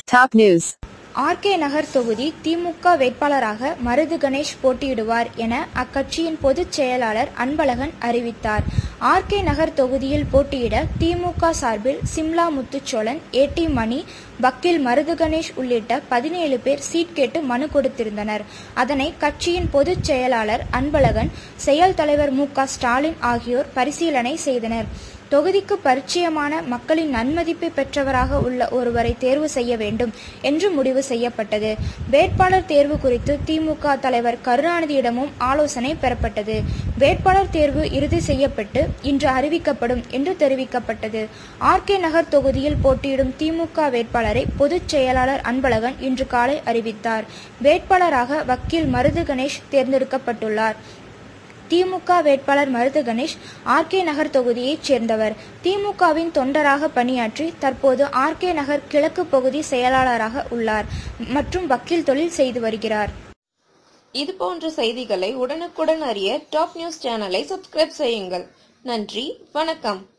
Top news. RK நகர் தொகுதி திமுக வேட்பாளராக மருது கணேஷ் போட்டியிடுவார் என அக்கட்சியின் பொதுச் செயலாளர் அன்பழகன் அறிவித்தார். ஆர்கே நகர் தொகுதியில் போட்டியிட திமுக சார்பில் சிம்லா முத்துச்சோழன், ஏடி மணி, வக்கீல் மருது கணேஷ் உள்ளிட்ட 17 பேர் சீட் கேட்டு மனு கொடுத்திருந்தனர். அதனை கட்சியின் பொதுச் செயலாளர் அன்பழகன், செயல் தலைவர் மு.க. ஸ்டாலின் ஆகியோர் பரிசீலனை செய்தனர். தொகுதிக்கு பரிச்சயமான மக்களின் நன்மதிப்பை பெற்றவராக உள்ள ஒருவரை தேர்வு செய்ய வேண்டும் என்று முடிவு செய்யப்பட்டது. வேட்பாளர் தேர்வு குறித்து திமுக தலைவர் கருணாநிதியிடமும் ஆலோசனை பெறப்பட்டது. வேட்பாளர் தேர்வு இறுதி செய்யப்பட்டு இன்று அறிவிக்கப்படும் என்று தெரிவிக்கப்பட்டது. ஆர்கே நகர் தொகுதியில் போட்டியிடும் திமுக வேட்பாளரை பொதுச் செயலாளர் அன்பழகன் இன்று காலை அறிவித்தார். வேட்பாளராக வக்கீல் மருது கணேஷ் தேர்ந்தெடுக்கப்பட்டுள்ளார். திமுக வேட்பாளர் மருது கணேஷ் ஆர்கே நகர் தொகுதியைச் சேர்ந்தவர். திமுகவின் தொண்டராக பணியாற்றி தற்போது ஆர்கே நகர் கிழக்கு பகுதி செயலாளராக உள்ளார் மற்றும் வக்கீல் தொழில் செய்து வருகிறார். இது போன்ற செய்திகளை உடனுக்குடன் அறிய டாப் நியூஸ் சேனலை சப்ஸ்கிரைப் செய்யுங்கள். நன்றி, வணக்கம்.